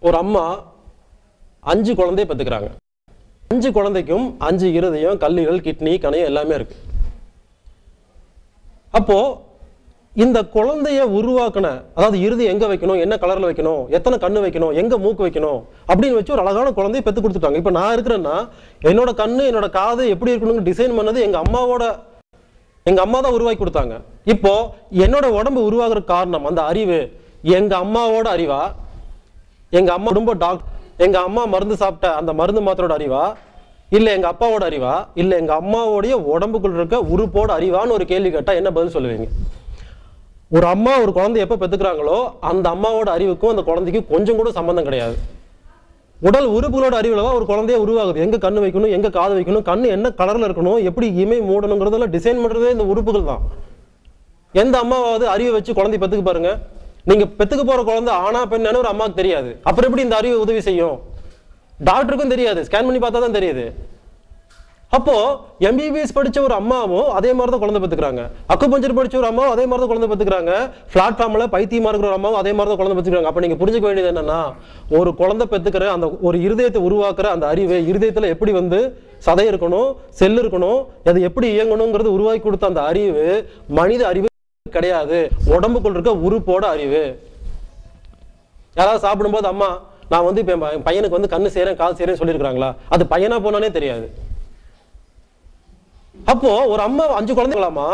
ஒரு அம்மா 5 குழந்தையை பெற்றுக்கிறாங்க. 5 குழந்தைக்கும் 5 இருதயம், கல்லீரல், கிட்னி, கணையம் எல்லாமே இருக்கு. அப்போ இந்த குழந்தைய உருவாக்கின, அதாவது இறுதி எங்க வைக்கணும், என்ன கலர்ல வைக்கணும், எத்தனை கண்ணு வைக்கணும், எங்க மூக்கு வைக்கணும் அப்படின்னு வச்சு ஒரு அழகான குழந்தைய பெற்று கொடுத்துட்டாங்க. இப்போ நான் இருக்கிறேன்னா என்னோட கண்ணு, என்னோட காது எப்படி இருக்கணும்னு டிசைன் பண்ணது எங்க அம்மா தான் உருவாக்கி கொடுத்தாங்க. இப்போ என்னோட உடம்பு உருவாகிற காரணம் அந்த அறிவு எங்க அம்மாவோட அறிவா, எங்க அம்மா குடும்ப டாக்டர், எங்க அம்மா மருந்து சாப்பிட்ட அந்த மருந்து மாத்திரோட அறிவா, இல்ல எங்க அப்பாவோட அறிவா, இல்ல எங்க அம்மாவோடைய உடம்புக்குள்ள இருக்க உறுப்போட அறிவான்னு ஒரு கேள்வி கேட்டா என்ன பதில் சொல்லுவீங்க? ஒரு அம்மா ஒரு குழந்தை எப்ப பெற்றுக்கிறாங்களோ அந்த அம்மாவோட அறிவுக்கும் அந்த குழந்தைக்கும் கொஞ்சம் கூட சம்பந்தம் கிடையாது. உடல் உறுப்புகளோட அறிவுல தான் ஒரு குழந்தைய உருவாகுது. எங்க கண்ணு வைக்கணும், எங்க காது வைக்கணும், கண்ணு என்ன கலர்ல இருக்கணும், எப்படி இமை மூடணுங்கிறதெல்லாம் டிசைன் பண்றதே இந்த உறுப்புகள் தான். எந்த அம்மாவாவது அறிவை வச்சு குழந்தை பெற்றுக்கு பாருங்க. நீங்க பெற்றுக்கு போற குழந்தை ஆனா பெண்ணானு ஒரு அம்மாவுக்கு தெரியாது. அப்புறம் எப்படி இந்த அறிவு உதவி செய்யும்? டாக்டருக்கும் தெரியாது, ஸ்கேன் பண்ணி பார்த்தா தான் தெரியுது. அப்போ எம்பிபிஎஸ் படிச்ச ஒரு அம்மாவும் அதே மாதிரி தான் குழந்தை பெற்றுக்கிறாங்க. அக்குபஞ்சர் படிச்ச ஒரு அம்மாவும் அதே மாதிரி தான் குழந்தை பெற்றுக்கிறாங்க. பிளாட்ஃபார்ம்ல பைத்தியமா இருக்கிற ஒரு அம்மாவும் அதே மாதிரி தான் குழந்தை பெற்றுக்கிறாங்க. அப்ப நீங்க புரிஞ்சுக்க வேண்டியது என்னன்னா, ஒரு குழந்தை பெற்றுக்கிற அந்த ஒரு இருதயத்தை உருவாக்குற அந்த அறிவு, இருதயத்துல எப்படி சதை இருக்கணும், செல் இருக்கணும், அது எப்படி இயங்கணுங்கிறது உருவாக்கி கொடுத்த அந்த அறிவு மனித அறிவு கிடையாது, உடம்புக்குள்ள இருக்க உறுப்போட அறிவு. யாராவது சாப்பிடும்போது அம்மா நான் இப்ப என் பையனுக்கு கண்ணு செய்யறேன், கால் செய்யறேன்னு சொல்லியிருக்காங்களா? அது பையனா போனானே தெரியாது. அப்போ ஒரு அம்மா 5 குழந்தைங்களாமா,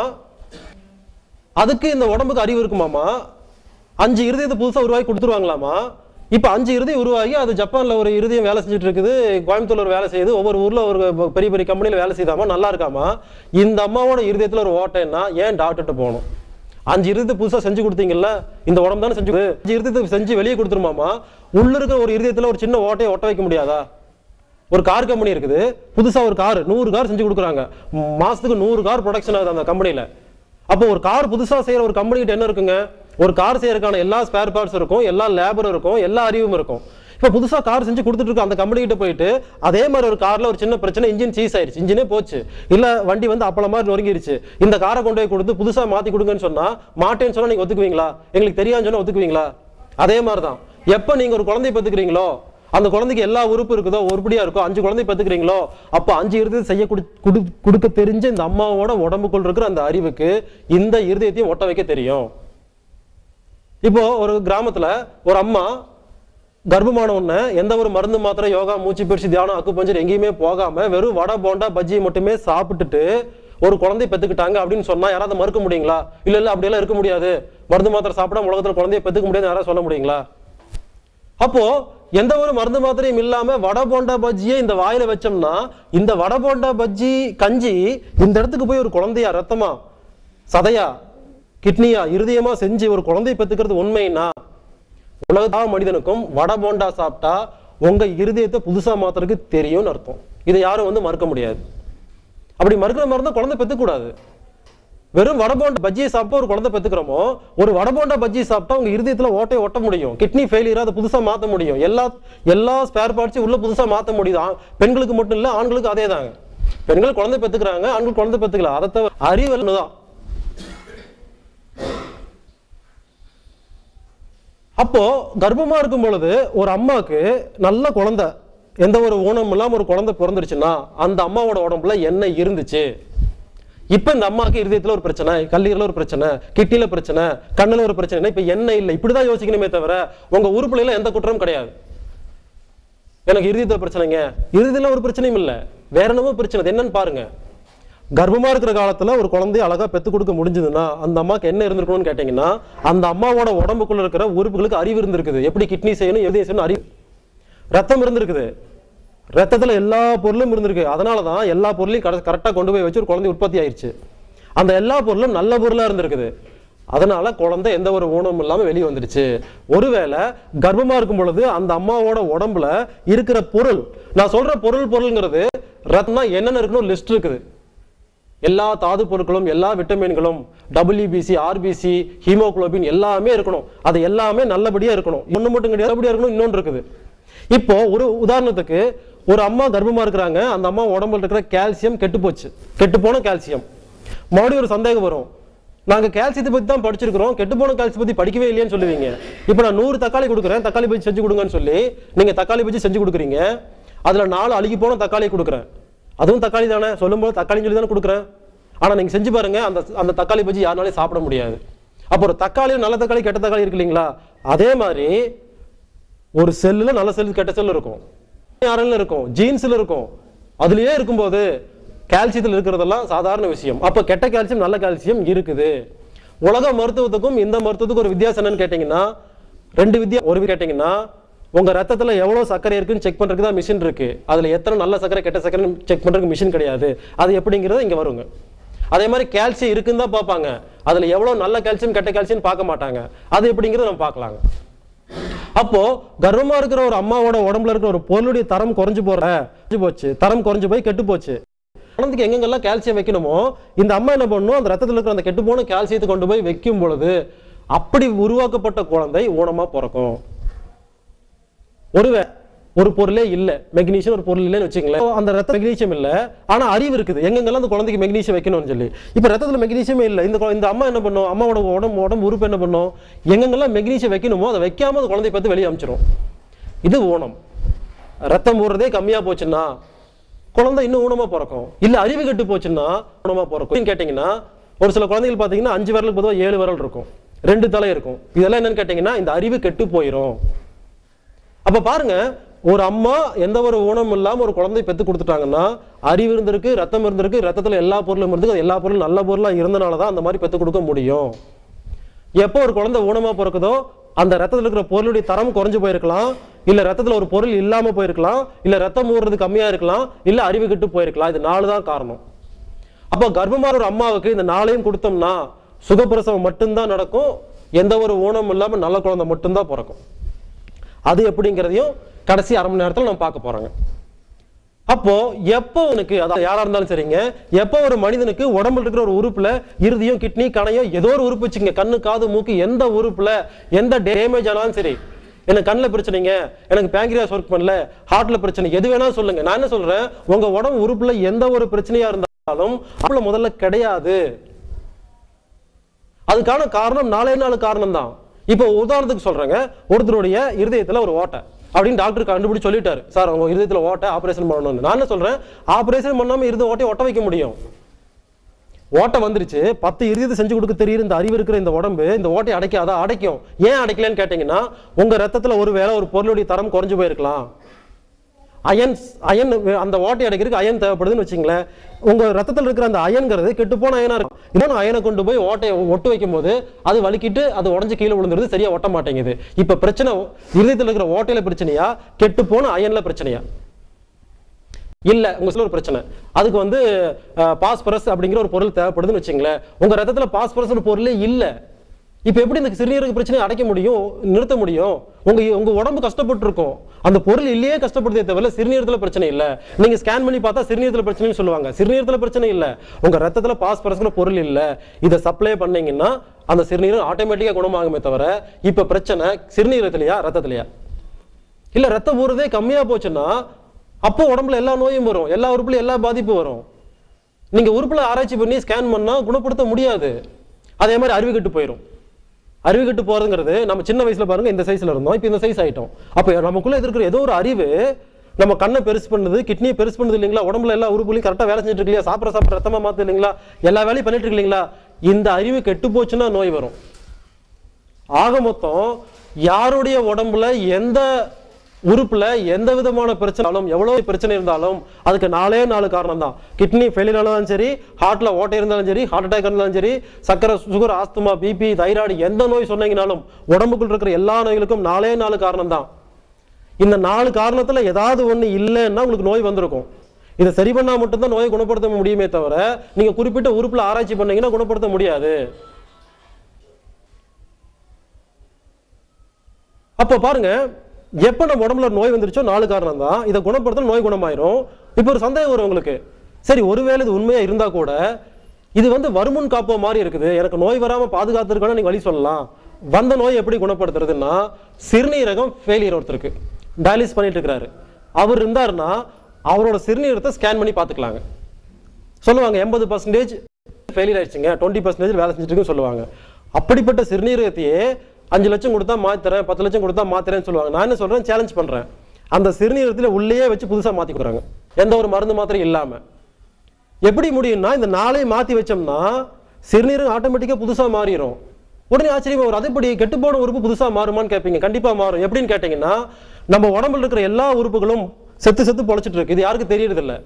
அதுக்கு இந்த உடம்புக்கு அறிவு இருக்குமாமா? 5 இருதயத்தை புதுசா உருவாக்கி கொடுத்துருவாங்களாமா? இப்ப 5 இருதயம் உருவாகி அது ஜப்பான்ல ஒரு இருதயம் வேலை செஞ்சுட்டு இருக்குது, கோயம்புத்தூர்ல ஒரு வேலை செய்யுது, ஒவ்வொரு ஊர்ல ஒரு பெரிய பெரிய கம்பெனில வேலை செய்தாமா, நல்லா இருக்காமா? இந்த அம்மாவோட இருதயத்துல ஒரு ஓட்டைன்னா ஏன் டாக்டர்கிட்ட போகணும்? 5 இருதயத்தை புதுசா செஞ்சு கொடுத்தீங்கல்ல, இந்த உடம்பு தானே செஞ்சு 5 இருதயத்தை செஞ்சு வெளியே கொடுத்துருமாமா? உள்ள இருக்கிற ஒரு இருதயத்துல ஒரு சின்ன ஓட்டையை ஒட்ட வைக்க முடியாதா? ஒரு கார் கம்பெனி இருக்குது, புதுசா ஒரு கார் 100 கார் செஞ்சு கொடுக்குறாங்க, மாசத்துக்கு 100 கார் ப்ரொடக்ஷன் ஆகுது அந்த கம்பெனில. அப்போ ஒரு கார் புதுசா செய்யற ஒரு கம்பெனிகிட்ட என்ன இருக்குங்க? ஒரு கார் செய்யறதுக்கான எல்லா ஸ்பேர் பார்ட்ஸ் இருக்கும், எல்லா லேபரும் இருக்கும், எல்லா அறிவும் இருக்கும். இப்ப புதுசா கார் செஞ்சு கொடுத்துட்டு இருக்க அந்த கம்பெனி கிட்ட போயிட்டு அதே மாதிரி ஒரு கார்ல ஒரு சின்ன பிரச்சனை, இன்ஜின் சீஸ் ஆயிடுச்சு, இன்ஜினே போச்சு, இல்ல வண்டி அப்பள மாதிரி நொறுங்கிருச்சு, இந்த காரை கொண்டு போய் கொடுத்து புதுசா மாத்தி கொடுங்கன்னு சொன்னா, மாட்டேன்னு சொன்னா நீங்க ஒத்துக்குவீங்களா? எங்களுக்கு தெரியாதுன்னு சொன்னா ஒத்துக்குவீங்களா? அதே மாதிரிதான் எப்ப நீங்க ஒரு குழந்தைய பெத்துக்கிறீங்களோ, அந்த குழந்தைக்கு எல்லா உறுப்பு இருக்குதோ, உருப்படியா இருக்கோ, 5 குழந்தை பெத்துக்கிறீங்களோ, அப்ப 5 இருதயத்தை செய்ய கொடுக்க தெரிஞ்ச இந்த அம்மாவோட உடம்புக்குள் இருக்கிற அந்த அறிவுக்கு இந்த இருதயத்தையும் ஒட்ட வைக்க தெரியும். இப்போ ஒரு கிராமத்துல ஒரு அம்மா கர்ப்பமான உடனே எந்த ஒரு மருந்து மாத்திரை, யோகா, மூச்சு பயிற்சி, தியானம், அக்குபஞ்சர் எங்கேயுமே போகாம வெறும் வடை, போண்டா, பஜ்ஜியை மட்டுமே சாப்பிட்டுட்டு ஒரு குழந்தை பெத்துக்கிட்டாங்க அப்படின்னு சொன்னா யாராவது மறுக்க முடியுங்களா? இல்ல அப்படியெல்லாம் இருக்க முடியாது, மருந்து மாத்திரை சாப்பிட உலகத்துல குழந்தைய பெத்துக்க முடியாது யாராவது சொல்ல முடியுங்களா? அப்போ எந்த ஒரு மருந்து மாத்திரையும் இல்லாம வடை, போண்டா, பஜ்ஜியை இந்த வாயில வச்சோம்னா, இந்த வடை, போண்டா, பஜ்ஜி, கஞ்சி இந்த இடத்துக்கு போய் ஒரு குழந்தையா, ரத்தமா, சதையா, கிட்னியா, இருதயமா செஞ்சு ஒரு குழந்தையை பெத்துக்கிறது உண்மைன்னா, உலகத்தா மனிதனுக்கும் வடை, போண்டா சாப்பிட்டா உங்க இருதயத்தை புதுசா மாத்துறதுக்கு தெரியும்னு அர்த்தம். இதை யாரும் மறுக்க முடியாது. அப்படி மறுக்கிற மாதிரி தான் குழந்தை பெத்துக்கூடாது. வெறும் வடபோண்டா பஜ்ஜியை சாப்பிட்டா ஒரு குழந்தை பெத்துக்கிறோமோ, ஒரு வடபோண்டா பஜ்ஜி சாப்பிட்டா உங்க இருதயத்துல ஓட்டையை ஒட்ட முடியும், கிட்னி ஃபெயிலியர் அதை புதுசா மாத்த முடியும், எல்லா ஸ்பேர் பார்ட்ஸையும் உள்ள புதுசா மாத்த முடியுது. பெண்களுக்கு மட்டும் இல்ல, ஆண்களுக்கு அதே தாங்க. பெண்கள் குழந்தை பெத்துக்கிறாங்க, ஆண்கள் குழந்தை பெத்துக்கலாம். அதை தவிர அறிவு தான். அப்போ கர்ப்பமா இருக்கும் பொழுது ஒரு அம்மாவுக்கு நல்ல குழந்தை, எந்த ஒரு ஊனம் இல்லாம ஒரு குழந்தை பிறந்துருச்சுன்னா அந்த அம்மாவோட உடம்புல என்ன இருந்துச்சு? இப்ப இந்த அம்மாவுக்கு இருதயத்துல ஒரு பிரச்சனை, கல்லீரல ஒரு பிரச்சனை, கிட்னில பிரச்சனை, கண்ணுல ஒரு பிரச்சனை, இப்ப என்ன இல்லை, இப்படிதான் யோசிக்கணுமே தவிர உங்க உறுப்புல எந்த குற்றமும் கிடையாது. எனக்கு இருதயத்துல பிரச்சனைங்க, இருதயத்துல ஒரு பிரச்சனையும் இல்லை, வேற என்னமோ பிரச்சனை, என்னன்னு பாருங்க. கர்ப்பமா இருக்கிற காலத்துல ஒரு குழந்தைய அழகா பெத்து கொடுக்க முடிஞ்சதுன்னா அந்த அம்மாவுக்கு என்ன இருந்திருக்கணும்னு கேட்டீங்கன்னா, அந்த அம்மாவோட உடம்புக்குள்ள இருக்கிற உறுப்புகளுக்கு அறிவு இருந்திருக்குது, எப்படி கிட்னி செய்யணும், இருதயம் செய்யணும் அறிவு. ரத்தம் இருந்திருக்குது, ரத்தத்துல எல்லா பொருளும் இருந்திருக்கு. அதனாலதான் எல்லா பொருளையும் கரெக்டா கொண்டு போய் வச்சு ஒரு குழந்தை உற்பத்தி ஆயிடுச்சு. அந்த எல்லா பொருளும் நல்ல பொருளா இருந்திருக்குது. அதனால குழந்தை எந்த ஒரு ஊனமும் இல்லாம வெளியே வந்துடுச்சு. ஒருவேளை கர்ப்பமா இருக்கும் பொழுது அந்த அம்மாவோட உடம்புல இருக்கிற பொருள், நான் சொல்ற பொருள்ங்கிறது ரத்தம்னா என்னென்ன இருக்கணும் லிஸ்ட் இருக்குது. எல்லா தாது பொருட்களும், எல்லா விட்டமின்களும், WBC, RBC, ஹீமோகுளோபின் எல்லாமே இருக்கணும். அது எல்லாமே நல்லபடியா இருக்கணும். ஒண்ணு மட்டும் கிடையாது, நல்லபடியா இருக்கணும். இன்னொன்று இருக்குது. இப்போ ஒரு உதாரணத்துக்கு ஒரு அம்மா கர்ப்பமா இருக்கிறாங்க, அந்த அம்மா உடம்புல இருக்கிற கால்சியம் கெட்டு போச்சு, கெட்டு போன கால்சியம். மறுபடியும் ஒரு சந்தேகம் வரும், நாங்க கால்சியத்தை பத்தி தான் படிச்சிருக்கிறோம், கெட்டுப்போன கால்சியம் பத்தி படிக்கவே இல்லையான்னு சொல்லுவீங்க. இப்போ நான் 100 தக்காளி கொடுக்குறேன், தக்காளி பஜ்ஜி செஞ்சு கொடுங்கன்னு சொல்லி நீங்க தக்காளி பஜ்ஜி செஞ்சு கொடுக்குறீங்க. அதுல 4 அழுகி போன தக்காளி கொடுக்குறேன், அதுவும் தக்காளி தானே, சொல்லும்போது தக்காளின்னு சொல்லி தானே கொடுக்குறேன். ஆனா நீங்க செஞ்சு பாருங்க, அந்த தக்காளி பஜ்ஜி யாருனாலே சாப்பிட முடியாது. அப்போ ஒரு தக்காளியில் நல்ல தக்காளி கெட்ட தக்காளி இருக்கு இல்லைங்களா, அதே மாதிரி ஒரு செல்லுல நல்ல செல் கெட்ட செல் இருக்கும், யாரில் இருக்கும், ஜீன்ஸ்ல இருக்கும். அதுலயே இருக்கும்போது கால்சியத்தில் இருக்கிறதெல்லாம் சாதாரண விஷயம். அப்ப கெட்ட கால்சியம் நல்ல கால்சியம் இருக்குது. உலக மருத்துவத்துக்கும் இந்த மருத்துவத்துக்கும் ஒரு வித்தியாசம் என்னன்னு கேட்டீங்கன்னா, ஒரு கேட்டீங்கன்னா, உங்க ரத்தத்துல எவ்வளவு சர்க்கரை இருக்குன்னு செக் பண்றதுக்கு தான் மிஷின் இருக்கு. அதுல எத்தனை நல்ல சர்க்கரை கெட்ட சர்க்கரை செக் பண்றதுக்கு மிஷின் கிடையாது. அது எப்படிங்கிறது இங்க வருங்க. அதே மாதிரி கால்சியம் இருக்குன்னு தான் பார்ப்பாங்க, அதுல எவ்வளவு நல்ல கால்சியம் கெட்ட கால்சியம் பார்க்க மாட்டாங்க. அது எப்படிங்கிறத நம்ம பார்க்கலாங்க. அப்போ கர்ப்பமா இருக்கிற ஒரு அம்மாவோட உடம்புல இருக்கிற ஒரு பொருளுடைய தரம் குறைஞ்சு போச்சு, தரம் குறைஞ்சு போய் கெட்டு போச்சு. குழந்தைக்கு எங்கெங்கெல்லாம் கால்சியம் வைக்கணுமோ இந்த அம்மா என்ன பண்ணணும், அந்த ரத்தத்தில் இருக்கிற அந்த கெட்டு போன கால்சியத்தை கொண்டு போய் வைக்கும் பொழுது அப்படி உருவாக்கப்பட்ட குழந்தை ஊனமா பிறக்கும். ஒரு பொருளே இல்லை, மெக்னீசியம் ஒரு பொருள் இல்லைன்னு வச்சுங்களேன், அந்த ரத்த மெக்னீசியம் இல்லை, ஆனா அறிவு இருக்குது எங்கெங்கெல்லாம் அந்த குழந்தைக்கு மெக்னீசியம் வைக்கணும்னு சொல்லி. இப்ப ரத்தத்துல மெக்னீசியமே இல்லை, இந்த அம்மா என்ன பண்ணும், அம்மாவோட உடம்பு உறுப்பு என்ன பண்ணும், எங்கெங்கெல்லாம் மெக்னீசியம் வைக்கணுமோ அதை வைக்காம அந்த குழந்தைய பார்த்து வெளியே அமைச்சிரும். இது ஊனம். ரத்தம் போடுறதே கம்மியா போச்சுன்னா குழந்தை இன்னும் ஊனமா பிறக்கும். இல்ல அறிவு கெட்டு போச்சுன்னா ஊனமா பிறக்கும். கேட்டீங்கன்னா ஒரு சில குழந்தைகள் பாத்தீங்கன்னா 5 விரலுக்கு பொதுவாக 7 விரல் இருக்கும், 2 தலை இருக்கும். இதெல்லாம் என்னன்னு கேட்டீங்கன்னா இந்த அறிவு கெட்டு போயிடும். அப்ப பாருங்க, ஒரு அம்மா எந்த ஒரு ஊனம் இல்லாம ஒரு குழந்தை பெத்து கொடுத்துட்டாங்கன்னா, அறிவு இருந்திருக்கு, ரத்தம் இருந்திருக்கு, ரத்தத்துல எல்லா பொருளும் இருந்திருக்கு, எல்லா பொருளும் நல்ல பொருளா இருந்தனாலதான் அந்த மாதிரி பெத்து கொடுக்க முடியும். எப்போ ஒரு குழந்தை ஊனமா பிறக்குதோ அந்த ரத்தத்தில் இருக்கிற பொருளுடைய தரம் குறைஞ்சு போயிருக்கலாம், இல்ல ரத்தத்துல ஒரு பொருள் இல்லாம போயிருக்கலாம், இல்ல ரத்தம் ஊறுறது கம்மியா இருக்கலாம், இல்ல அறிவு கெட்டு போயிருக்கலாம். இது 4 தான் காரணம். அப்போ கர்ப்பமான ஒரு அம்மாவுக்கு இந்த 4ஐயும் கொடுத்தோம்னா சுகப்பிரசவம் மட்டும்தான் நடக்கும், எந்த ஒரு ஊனம் இல்லாம நல்ல குழந்தை மட்டும்தான் பிறக்கும். அது எப்படிங்கிறதையும் கடைசி அரை மணி நேரத்தில் நம்ம பார்க்க போறோங்க. அப்போ எப்போ உனக்கு, அதாவது யாரா இருந்தாலும் சரிங்க, எப்போ ஒரு மனிதனுக்கு உடம்புல இருக்கிற ஒரு உறுப்புல இருதயம், கிட்னி, கணையம் ஏதோ ஒரு உறுப்பு வச்சுங்க, கண்ணு, காது, மூக்கு, எந்த உறுப்புல எந்த டேமேஜ் ஆனாலும் சரி, எனக்கு கண்ணில் பிரச்சனைங்க, எனக்கு பேங்க்ரியாஸ் ஒர்க் பண்ணல, ஹார்ட்ல பிரச்சனை, எது வேணாலும் சொல்லுங்க. நான் என்ன சொல்றேன், உங்க உடம்பு உறுப்புல எந்த ஒரு பிரச்சனையா இருந்தாலும் அப்பல முதல்ல கிடையாது. அதுக்கான காரணம் 4 காரணம் தான். இப்போ உதாரணத்துக்கு சொல்றேங்க, ஒருத்தருடைய இருதயத்துல ஒரு ஓட்டை அப்படின்னு டாக்டர் கண்டுபிடிச்சு சொல்லிட்டாரு, சார் உங்க இருதயத்துல ஓட்டை, ஆபரேஷன் பண்ணணும்னு. நான் என்ன சொல்றேன், ஆபரேஷன் பண்ணாம இருதய ஓட்டையை ஒட்ட வைக்க முடியும். ஓட்டை வந்துருச்சு, 10 இருதயத்தை செஞ்சு கொடுக்க தெரியுற இந்த அறிவு இருக்கிற இந்த உடம்பு இந்த ஓட்டையை அடைக்காதா? அடைக்கும். ஏன் அடைக்கலன்னு கேட்டீங்கன்னா, உங்க ரத்தத்துல ஒருவேளை ஒரு பொருளுடைய தரம் குறைஞ்சு போயிருக்கலாம். அயன் அந்த ஓட்டை அடைக்கிறதுக்கு அயன் தேவைப்படுதுன்னு வச்சுங்களேன். உங்க ரத்தத்தில் இருக்கிற அந்த அயன்கிறது கெட்டுப்போன அயனா இருக்கும். இன்னொன்று அயனை கொண்டு போய் ஓட்டையை ஒட்டு வைக்கும் போது அது வலிக்கிட்டு அது உடஞ்சு கீழே விழுந்துருது, சரியா ஒட்ட மாட்டேங்குது. இப்ப பிரச்சனை இருதயத்தில் இருக்கிற ஓட்டையில பிரச்சனையா, கெட்டுப்போன அயன்ல பிரச்சனையா? இல்ல, உங்க சில ஒரு பிரச்சனை, அதுக்கு பாஸ்பரஸ் அப்படிங்கிற ஒரு பொருள் தேவைப்படுதுன்னு வச்சுங்களேன். உங்க ரத்தத்துல பாஸ்பரஸ் ஒரு பொருளே இல்ல. இப்ப எப்படி இந்த சிறுநீரக பிரச்சனையை அடைக்க முடியும், நிறுத்த முடியும்? உங்க உடம்பு கஷ்டப்பட்டு இருக்கும், அந்த பொருள் இல்லையே கஷ்டப்படுதே தவிர சிறுநீரகத்துல பிரச்சனை இல்ல. நீங்க ஸ்கேன் பண்ணி பார்த்தா சிறுநீரகத்துல பிரச்சனைன்னு சொல்லுவாங்க. சிறுநீரகத்துல பிரச்சனை இல்ல, உங்க ரத்தத்துல பாஸ்பரஸ்ங்கிற பொருள் இல்ல. இதை சப்ளை பண்ணீங்கன்னா அந்த சிறுநீரகம் ஆட்டோமேட்டிக்கா குணமாகுமே தவிர, இப்ப பிரச்சனை சிறுநீரகத்திலையா ரத்தத்திலையா? இல்ல ரத்தம் ஊறுறதே கம்மியா போச்சுன்னா அப்போ உடம்புல எல்லா நோயும் வரும், எல்லா உறுப்புலையும் எல்லா பாதிப்பும் வரும். நீங்க உறுப்புல ஆராய்ச்சி பண்ணி ஸ்கேன் பண்ணா குணப்படுத்த முடியாது. அதே மாதிரி அறிவு கெட்டு போயிடும். அறிவு கெட்டு போறதுங்கிறது, நம்ம சின்ன வயசுல பாருங்க இந்த சைஸ்ல இருந்தோம், இப்ப இந்த சைஸ் ஆயிட்டோம். அப்ப நமக்குள்ள இருக்கிற ஏதோ ஒரு அறிவு நம்ம கண்ணை பெருசு பண்ணுது, கிட்னியை பெருசு பண்ணுது இல்லைங்களா, உடம்புல எல்லா உறுப்புலையும் கரெக்டா வேலை செஞ்சுட்டு இருக்கலையா, சாப்பிட ரத்தமா மாத்து இல்லைங்களா, எல்லா வேலையும் பண்ணிட்டு இருக்கு இல்லைங்களா. இந்த அறிவு கெட்டு போச்சுன்னா நோய் வரும். ஆக மொத்தம் யாருடைய உடம்புல எந்த உறுப்புல எந்த விதமான பிரச்சனையும், எவ்வளவு பிரச்சனை இருந்தாலும் அதுக்கு 4 காரணம் தான். கிட்னி ஃபெயிலியர் இருந்தாலும் சரி, ஹார்ட்ல ஓட்டை இருந்தாலும் சரி, ஹார்ட் அட்டாக் இருந்தாலும் சரி, சக்கரை, சுகர், ஆஸ்துமா, பிபி, தைராய்டு, எந்த நோய் சொன்னீங்கனாலும் உடம்புக்குள்ள இருக்கிற எல்லா நோய்களுக்கும் 4 காரணம் தான். இந்த 4 காரணத்துல ஏதாவது ஒண்ணு இல்லைன்னா உங்களுக்கு நோய் வந்திருக்கும். இதை சரி பண்ணா மட்டும்தான் நோயை குணப்படுத்த முடியுமே தவிர, நீங்க குறிப்பிட்ட உறுப்புல ஆராய்ச்சி பண்ணீங்கன்னா குணப்படுத்த முடியாது. அப்ப பாருங்க, எப்ப நம்ம உடம்புல நோய் வந்துருச்சோ 4 காரணம் தான். இதை குணப்படுத்த நோய் குணமாயிரும். இப்ப ஒரு சந்தேகம் வரும் உங்களுக்கு, சரி ஒருவேளை இது உண்மையா இருந்தா கூட இது வருமுன் காப்போ மாதிரி இருக்குது, எனக்கு நோய் வராம பாதுகாத்துருக்கான நீங்க வழி சொல்லலாம். வந்த நோய் எப்படி குணப்படுத்துறதுன்னா, சிறுநீரகம் ஃபெயிலியர் ஒருத்தருக்கு டயாலிசிஸ் பண்ணிட்டு இருக்கிறாரு, அவர் இருந்தாருன்னா அவரோட சிறுநீரகத்தை ஸ்கேன் பண்ணி பார்த்துக்கலாங்க. சொல்லுவாங்க 80% ஃபெயிலியர் ஆயிடுச்சுங்க, 20% வேலை செஞ்சுட்டு இருக்குன்னு சொல்லுவாங்க. அப்படிப்பட்ட சிறுநீரகத்தையே 5 லட்சம் கொடுத்தா மாத்துறேன், 10 லட்சம் கொடுத்தா மாத்துறேன்னு சொல்லுவாங்க. நான் என்ன சொல்றேன், சேலஞ்ச் பண்றேன், அந்த சிறுநீரகத்தில் உள்ளேயே வச்சு புதுசா மாத்தி கொடுக்குறாங்க, எந்த ஒரு மருந்து மாத்திரை இல்லாம. எப்படி முடியும்னா, இந்த நாளையும் மாத்தி வச்சோம்னா சிறுநீரகம் ஆட்டோமேட்டிக்கா புதுசா மாறிடும். உடனே ஆச்சரியமா வரும், அதுபடி கெட்டுப்போன உறுப்பு புதுசா மாறுமான்னு கேட்பீங்க. கண்டிப்பா மாறும். எப்படின்னு கேட்டீங்கன்னா, நம்ம உடம்புல இருக்கிற எல்லா உறுப்புகளும் செத்து செத்து பொழைச்சிட்டு இருக்கு. இது யாருக்கு தெரியறது இல்லை.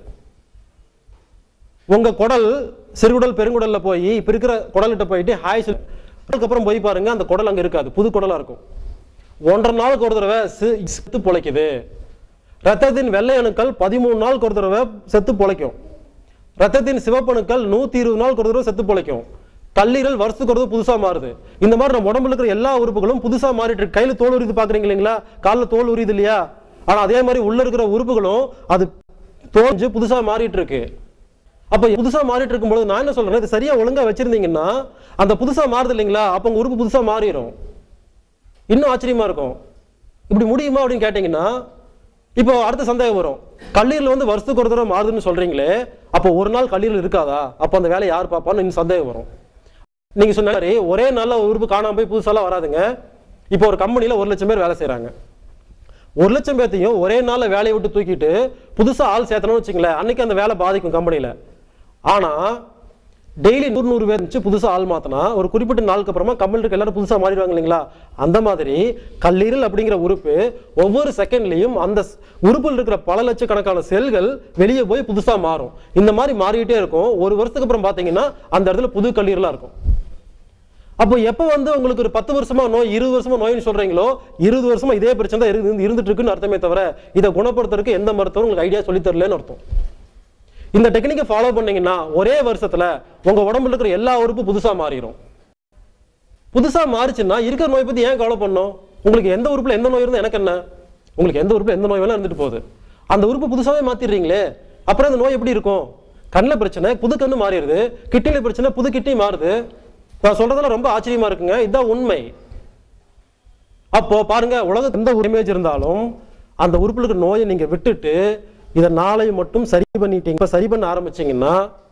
உங்க குடல், சிறுகுடல் பெருங்குடல்ல போய் இப்ப இருக்கிற குடல்கிட்ட போயிட்டு அதுக்கப்புறம் போய் பாருங்க, அந்த குடல் அங்க இருக்காது, புது குடலா இருக்கும். 1.5 நாளுக்கு ஒரு தடவை செத்து பொழைக்குது. ரத்தத்தின் வெள்ளை அணுக்கள் 13 நாளுக்கு ஒரு தடவை செத்து பொழைக்கும். ரத்தத்தின் சிவப்பணுக்கள் 120 நாளுக்கு ஒரு தடவை செத்து பொழைக்கும். கல்லீரல் வருஷத்துக்கு ஒரு புதுசா மாறுது. இந்த மாதிரி நம்ம உடம்புல இருக்கிற எல்லா உறுப்புகளும் புதுசா மாறிட்டு இருக்கு. கையில தோல் உரிது பாக்குறீங்க இல்லைங்களா, காலில் தோல் உரியுது இல்லையா, ஆனா அதே மாதிரி உள்ள இருக்கிற உறுப்புகளும் அது தோஞ்சு புதுசா மாறிட்டு இருக்கு. அப்ப புதுசா மாறிட்டு இருக்கும்போது நான் என்ன சொல்றேன், இது சரியா ஒழுங்கா வச்சிருந்தீங்கன்னா அந்த புதுசா மாறுது இல்லைங்களா, அப்ப உங்க உறுப்பு புதுசா மாறிடும். இன்னும் ஆச்சரியமா இருக்கும். இப்படி முடியுமா அப்படின்னு கேட்டீங்கன்னா, இப்போ அடுத்த சந்தேகம் வரும், கல்லீரல் வந்து வருஷத்துக்கு ஒரு தடவை மாறுதுன்னு சொல்றீங்களே, அப்போ ஒரு நாள் கல்லீரல் இருக்காதா, அப்போ அந்த வேலையை யார் பார்ப்பான்னு இன்னும் சந்தேகம் வரும். நீங்க சொன்ன மாதிரி ஒரே நாள்ல உறுப்பு காணாம போய் புதுசாலாம் வராதுங்க. இப்போ ஒரு கம்பெனில 1 லட்சம் பேர் வேலை செய்யறாங்க. 1 லட்சம் பேர்த்தையும் ஒரே நாள்ல வேலையை விட்டு தூக்கிட்டு புதுசா ஆள் சேர்த்தணும்னு வச்சுங்களேன், அன்னைக்கு அந்த வேலை பாதிக்கும் கம்பெனில. ஆனா டெய்லி 100 பேர் இருந்துச்சு புதுசா ஆள் மாத்தினா ஒரு குறிப்பிட்ட நாளுக்கு அப்புறமா கம்பெனிக்கு எல்லாரும் புதுசா மாறிடுவாங்க இல்லைங்களா. அந்த மாதிரி கல்லீரல் அப்படிங்கிற உறுப்பு ஒவ்வொரு செகண்ட்லயும் அந்த உறுப்பில் இருக்கிற பல லட்சக்கணக்கான செல்கள் வெளியே போய் புதுசா மாறும். இந்த மாதிரி மாறிக்கிட்டே இருக்கும். ஒரு வருஷத்துக்கு அப்புறம் பாத்தீங்கன்னா அந்த இடத்துல புது கல்லீரலா இருக்கும். அப்போ எப்போ வந்து உங்களுக்கு ஒரு 10 வருஷமா நோய், 20 வருஷமா நோய்னு சொல்றீங்களோ, 20 வருஷமா இதே பிரச்சனை தான் இருந்துட்டு இருக்குன்னு அர்த்தமே தவிர இதை குணப்படுத்துறதுக்கு எந்த மருத்துவம் உங்களுக்கு ஐடியா சொல்லி தரலன்னு அர்த்தம். இந்த டெக்னிக்கை ஃபாலோ பண்ணீங்கன்னா ஒரே வருஷத்துல உங்க உடம்புல இருக்கிற எல்லா உறுப்பு புதுசா மாறிடும். புதுசா மாறிச்சுன்னா இருக்கிற நோய் பத்தி ஏன் கவலை பண்ணணும்? உங்களுக்கு எந்த உறுப்புல எந்த நோய் இருந்தா எனக்கு என்ன? உங்களுக்கு எந்த உறுப்புல எந்த நோய் வேணா இருந்துட்டு போகுது. அந்த உறுப்பு புதுசாவே மாத்திடுறீங்களே, அப்புறம் அந்த நோய் எப்படி இருக்கும்? கண்ணில் பிரச்சனை புது கண்ணு மாறிடுது, கிட்னில பிரச்சனை புது கிட்னி மாறுது. நான் சொல்றதெல்லாம் ரொம்ப ஆச்சரியமா இருக்குங்க, இதுதான் உண்மை. அப்போ பாருங்க, உலகத்துல எந்த இமேஜ் இருந்தாலும் அந்த உறுப்புகளுக்கு நோயை நீங்க விட்டுட்டு இதை நாளை மட்டும் சரி பண்ணிட்டீங்க. இப்ப சரி பண்ண ஆரம்பிச்சீங்கன்னா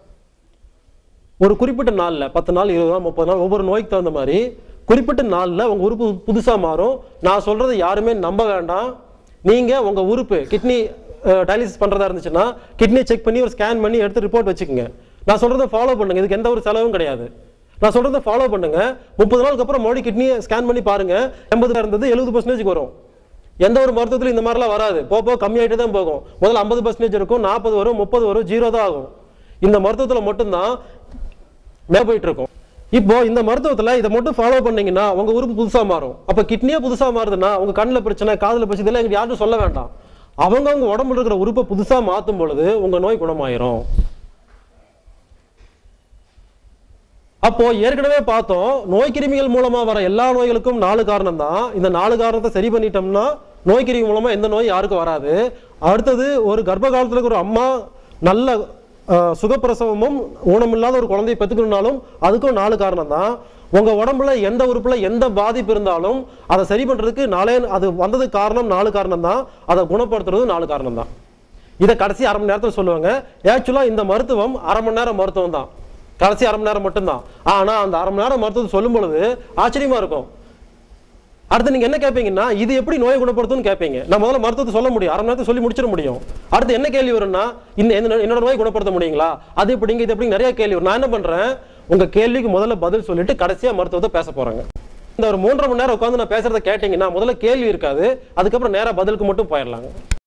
ஒரு குறிப்பிட்ட நாள்ல 10 நாள் 20 நாள் 30 நாள் ஒவ்வொரு நோய்க்கு தகுந்த மாதிரி குறிப்பிட்ட நாள்ல உங்க உறுப்பு புதுசா மாறும். நான் சொல்றதை யாருமே நம்ப வேண்டாம். நீங்க உங்க உறுப்பு கிட்னி டயாலிசிஸ் பண்றதா இருந்துச்சுன்னா கிட்னியை செக் பண்ணி ஒரு ஸ்கேன் பண்ணி எடுத்து ரிப்போர்ட் வச்சுக்கோங்க. நான் சொல்றதை ஃபாலோ பண்ணுங்க, இதுக்கு எந்த ஒரு செலவும் கிடையாது. நான் சொல்றதை ஃபாலோ பண்ணுங்க. 30 நாளுக்கு அப்புறம் மறுபடியும் கிட்னியை ஸ்கேன் பண்ணி பாருங்க, 80 இருந்தது 70% வரும். எந்த ஒரு மருத்துவத்தில் இந்த மாதிரிலாம் வராது, போக கம்மியாயிட்டே தான் போகும். முதல்ல 50% இருக்கும், 40 வரும், 30 வரும், 0 தான் ஆகும். இந்த மருத்துவத்தில் மட்டும்தான் மேல போயிட்டு இருக்கும். இப்போ இந்த மருத்துவத்தில் இதை மட்டும் ஃபாலோ பண்ணீங்கன்னா உங்க உறுப்பு புதுசா மாறும். அப்ப கிட்னியே புதுசா மாறுதுன்னா உங்க கண்ணில் பிரச்சனை, காதுல பிரச்சனை, இதெல்லாம் எங்களுக்கு யாரும் சொல்ல வேண்டாம். அவங்க உடம்புல இருக்கிற உறுப்பை புதுசா மாற்றும் பொழுது உங்க நோய் குணமாயிரும். அப்போ ஏற்கனவே பார்த்தோம், நோய் கிருமிகள் மூலமா வர எல்லா நோய்களுக்கும் 4 காரணம் தான். இந்த 4 காரணத்தை சரி பண்ணிட்டோம்னா நோய் கிருமி மூலமா எந்த நோய் யாருக்கும் வராது. அடுத்தது, ஒரு கர்ப்ப காலத்துல ஒரு அம்மா நல்ல சுகப்பிரசவமும் ஊனமில்லாத ஒரு குழந்தையை பெற்றுக்கணும்னாலும் அதுக்கும் 4 காரணம் தான். உங்க உடம்புல எந்த உறுப்புல எந்த பாதிப்பு இருந்தாலும் அதை சரி பண்றதுக்கு அது வந்ததுக்கு காரணம் 4 காரணம் தான். அதை குணப்படுத்துறது 4 காரணம் தான். இதை கடைசி அரை மணி நேரத்தில் சொல்லுவாங்க. ஆக்சுவலா இந்த மருத்துவம் அரை மணி நேரம் மருத்துவம் தான், கடைசி அரை மணி நேரம் மட்டும்தான். ஆனா அந்த அரை மணி நேரம் மருத்துவத்தை சொல்லும் பொழுது ஆச்சரியமா இருக்கும். அடுத்து நீங்க என்ன கேட்பீங்கன்னா, இது எப்படி நோயை குணப்படுத்தும்னு கேட்பீங்க. நான் முதல்ல மருத்துவத்தை சொல்ல முடியும், அரை மணி நேரத்தை சொல்லி முடிச்சிட முடியும். அடுத்து என்ன கேள்வி வரும்னா, என்னோட நோயை குணப்படுத்த முடியுங்களா, அது எப்படிங்க, இது எப்படி, நிறைய கேள்வி வரும். நான் என்ன பண்றேன், உங்க கேள்விக்கு முதல்ல பதில் சொல்லிட்டு கடைசியா மருத்துவத்தை பேச போறாங்க. இந்த ஒரு 3.5 மணி நேரம் உட்காந்து நான் பேசுறதை கேட்டீங்கன்னா முதல்ல கேள்வி இருக்காது, அதுக்கப்புறம் நேரா பதிலுக்கு மட்டும் போயிடலாங்க.